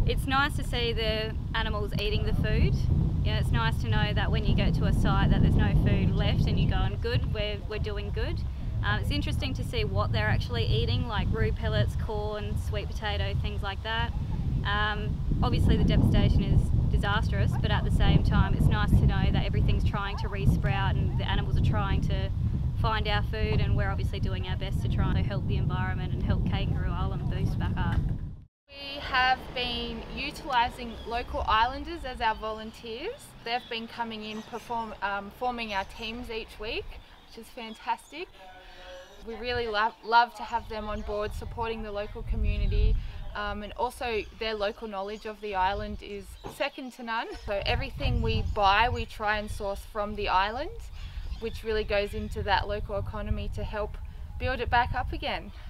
It's nice to see the animals eating the food. Yeah, it's nice to know that when you go to a site that there's no food left and you're going, good, we're doing good. It's interesting to see what they're actually eating, like roo pellets, corn, sweet potato, things like that. Obviously the devastation is disastrous, but at the same time it's nice to know that everything's trying to re-sprout and the animals are trying to find our food, and we're obviously doing our best to try and help the environment and help Kangaroo Island boost back up. We have been utilising local islanders as our volunteers. They've been coming in, forming our teams each week, which is fantastic. We really love to have them on board supporting the local community, and also their local knowledge of the island is second to none. So everything we buy we try and source from the island, which really goes into that local economy to help build it back up again.